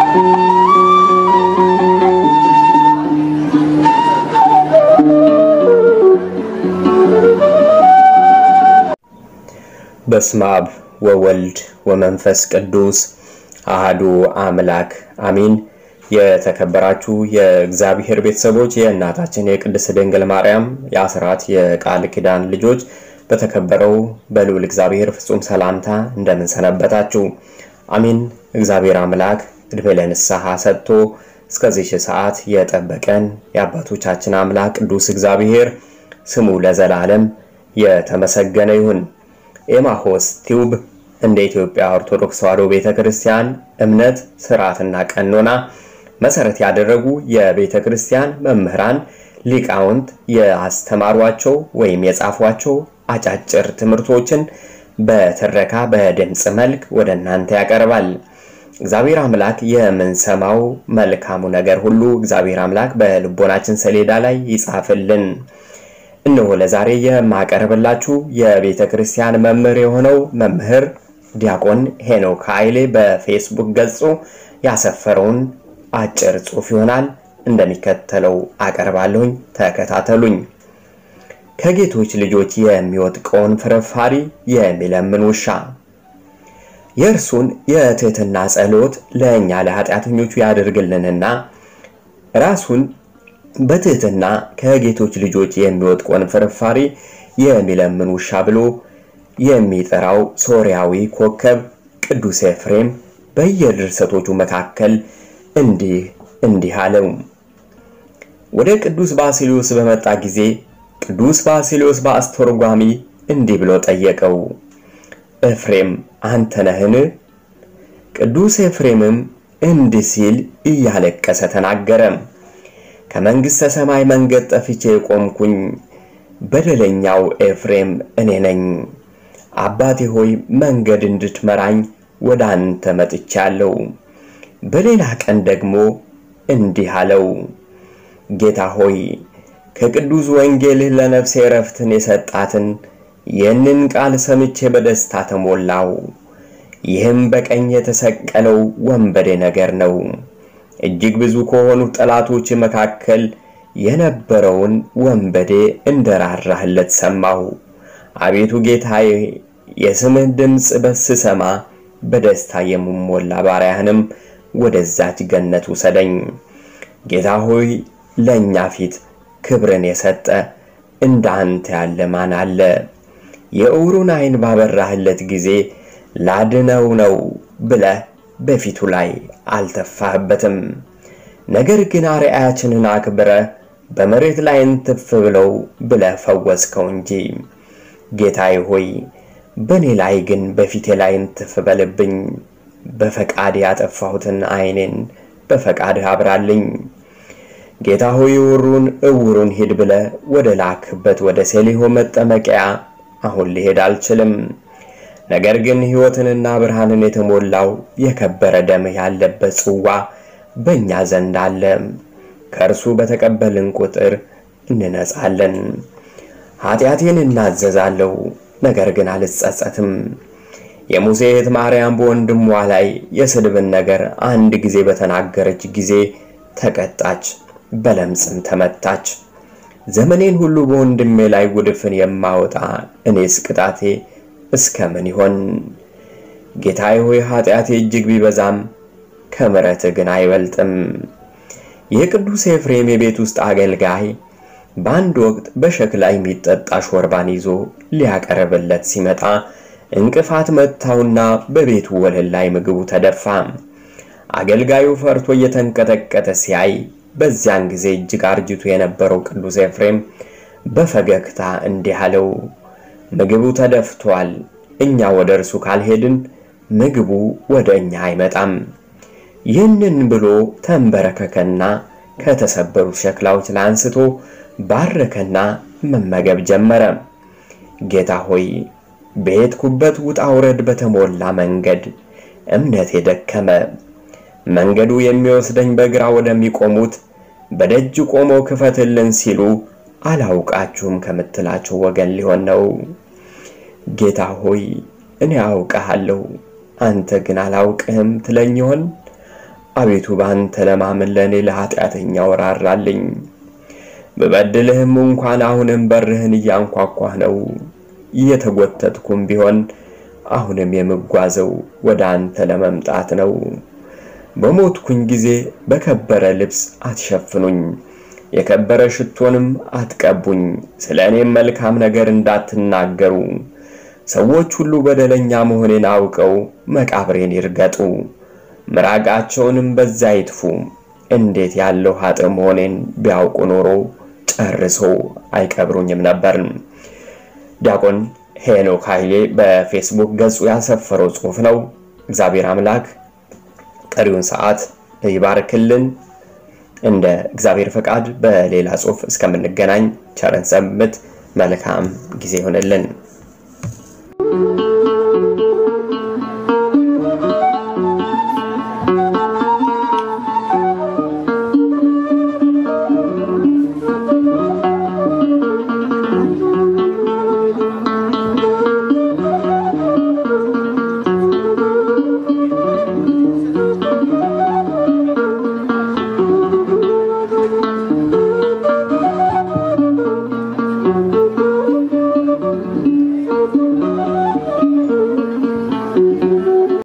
በስመ አብ ወወልድ ወመንፈስ ቅዱስ አሐዱ አምላክ አሜን። የተከበራችሁ የእግዚአብሔር ቤተሰቦች የእናታችን የቅድስት ድንግል ማርያም የአስራት የቃል ኪዳን ልጆች በተከበረው በልዑል እግዚአብሔር ፍጹም ሰላምታ እንደምን ሰነበታችሁ? አሜን። እግዚአብሔር አምላክ ዕድሜ ለንስሐ ሰጥቶ እስከዚህ ሰዓት የጠበቀን የአባቶቻችን አምላክ ቅዱስ እግዚአብሔር ስሙ ለዘላለም የተመሰገነ ይሁን። ኤማሆስ ቲዩብ እንደ ኢትዮጵያ ኦርቶዶክስ ተዋሕዶ ቤተክርስቲያን እምነት ሥርዓትና ቀኖና መሰረት ያደረጉ የቤተክርስቲያን መምህራን ሊቃውንት ያስተማሯቸው ወይም የጻፏቸው አጫጭር ትምህርቶችን በትረካ በድምጽ መልክ ወደ እናንተ ያቀርባል። እግዚአብሔር አምላክ የምንሰማው መልካሙ ነገር ሁሉ እግዚአብሔር አምላክ በልቦናችን ሰሌዳ ላይ ይጻፍልን። እነሆ ለዛሬ የማቀርብላችሁ የቤተክርስቲያን መምህር የሆነው መምህር ዲያቆን ሄኖክ ኃይሌ በፌስቡክ ገጹ ያሰፈረውን አጭር ጽሑፍ ይሆናል። እንደሚከተለው አቀርባለሁኝ፣ ተከታተሉኝ። ከጌቶች ልጆች የሚወጥቀውን ፍርፋሪ የሚለምን ውሻ። የእርሱን የትህትና ጸሎት ለእኛ ለኃጢአተኞቹ ያድርግልንና ራሱን በትህትና ከጌቶች ልጆች የሚወጥቀውን ፍርፋሪ የሚለምን ውሻ ብሎ የሚጠራው ሶርያዊ ኮከብ ቅዱስ ኤፍሬም በየድርሰቶቹ መካከል እንዲህ አለው። ወደ ቅዱስ ባሲሊዮስ በመጣ ጊዜ ቅዱስ ባሲሊዮስ በአስተርጓሚ እንዲህ ብሎ ጠየቀው፣ ኤፍሬም አንተ ነህን? ቅዱስ ኤፍሬምም እንዲህ ሲል እያለቀሰ ተናገረ። ከመንግሥተ ሰማይ መንገድ ጠፍቼ ቆምኩኝ፣ በደለኛው ኤፍሬም እኔ ነኝ። አባቴ ሆይ መንገድ እንድትመራኝ ወደ አንተ መጥቻለሁ። በሌላ ቀን ደግሞ እንዲህ አለው፣ ጌታ ሆይ ከቅዱስ ወንጌልህ ለነፍሴ ዕረፍትን የሰጣትን ይህንን ቃል ሰምቼ በደስታ ተሞላው። ይህም በቀኝ የተሰቀለው ወንበዴ ነገር ነው። እጅግ ብዙ ከሆኑ ጠላቶች መካከል የነበረውን ወንበዴ እንደራራህለት ሰማሁ። አቤቱ ጌታዬ የስምህ ድምጽ በስሰማ በደስታ የምሞላ ባሪያህንም ወደዛች ገነት ውሰደኝ። ጌታ ሆይ ለኛ ፊት ክብርን የሰጠ እንዳንተ ያለ ማን አለ? የዕውሩን ዓይን ባበራህለት ጊዜ ላድነው ነው ብለህ በፊቱ ላይ አልተፋህበትም። ነገር ግን አርአያችንን አክብረ በመሬት ላይ እንትፍ ብለው ብለህ ፈወስከው እንጂ። ጌታዬ ሆይ በኔ ላይ ግን በፊቴ ላይ እንትፍ በልብኝ። በፈቃድ ያጠፋሁትን ዓይኔን በፈቃድ አብራልኝ። ጌታ ሆይ ዕውሩን ሂድ ብለህ ወደ ላክበት ወደ ሴሊሆ መጠመቂያ አሁን ሊሄድ አልችልም። ነገር ግን ሕይወትንና ብርሃንን የተሞላው የከበረ ደም ያለበት ጽዋ በእኛ ዘንድ አለ። ከእርሱ በተቀበልን ቁጥር እንነጻለን። ኃጢአቴን እናዘዛለሁ፣ ነገር ግን አልጸጸትም። የሙሴ እህት ማርያም በወንድሟ ላይ የስድብን ነገር አንድ ጊዜ በተናገረች ጊዜ ተቀጣች፣ በለምጽም ተመታች። ዘመኔን ሁሉ በወንድሜ ላይ ጉድፍን የማወጣ እኔስ ቅጣቴ እስከምን ይሆን? ጌታዬ ሆይ ኃጢአቴ እጅግ ቢበዛም ከምሕረትህ ግን አይበልጥም። የቅዱስ ኤፍሬም የቤት ውስጥ አገልጋይ በአንድ ወቅት በሸክላ የሚጠጣ ሾርባን ይዞ ሊያቀርብለት ሲመጣ እንቅፋት መታውና በቤቱ ወለል ላይ ምግቡ ተደፋ። አገልጋዩ ፈርቶ እየተንቀጠቀጠ ሲያይ በዚያን ጊዜ እጅግ አርጅቶ የነበረው ቅዱስ ኤፍሬም በፈገግታ እንዲህ አለው፣ ምግቡ ተደፍቷል። እኛ ወደ እርሱ ካልሄድን ምግቡ ወደ እኛ አይመጣም። ይህንን ብሎ ተንበረከከና ከተሰበሩት ሸክላዎች ላይ አንስቶ ባረከና መመገብ ጀመረ። ጌታ ሆይ በሄድኩበት ውጣ ውረድ በተሞላ መንገድ እምነቴ ደከመ። መንገዱ የሚወስደኝ በግራ ወደሚቆሙት በደጅ ቆመው ክፈትልን ሲሉ አላውቃችሁም ከምትላቸው ወገን ሊሆን ነው። ጌታ ሆይ እኔ አውቃለሁ አንተ ግን አላውቅህም ትለኝ ይሆን? አቤቱ ባንተ ለማመን ለኔ ለኃጢአተኛው ራራልኝ በበደልህም እንኳን አሁንም በርህን እያንኳኳህ ነው እየተጎተትኩም ቢሆን አሁንም የምጓዘው ወደ አንተ ለመምጣት ነው በሞትኩኝ ጊዜ በከበረ ልብስ አትሸፍኑኝ የከበረ ሽቶንም አትቀቡኝ ስለኔም መልካም ነገር እንዳትናገሩ ሰዎች ሁሉ በደለኛ መሆኔን አውቀው መቃብሬን ይርገጡ ምራቃቸውንም በዛ ይጥፉ እንዴት ያለው ኃጢ መሆኔን ቢያውቁ ኖሮ ጨርሶ አይቀብሩኝም ነበር ዲያቆን ሄኖክ ኃይሌ በፌስቡክ ገጹ ያሰፈረው ጽሑፍ ነው እግዚአብሔር አምላክ ቀሪውን ሰዓት ይባርክልን እንደ እግዚአብሔር ፈቃድ በሌላ ጽሑፍ እስከምንገናኝ ቸርን ሰንብት መልካም ጊዜ ይሁንልን